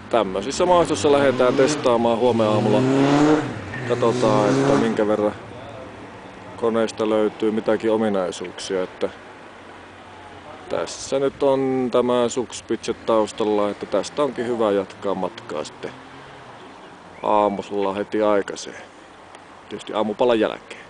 tämmöisissä maastossa lähdetään testaamaan huomenna aamulla. Katsotaan, että minkä verran koneesta löytyy mitäkin ominaisuuksia. Että tässä nyt on tämä Sukspitchet taustalla, että tästä onkin hyvä jatkaa matkaa sitten aamusella heti aikaiseen. Tietysti aamupalan jälkeen.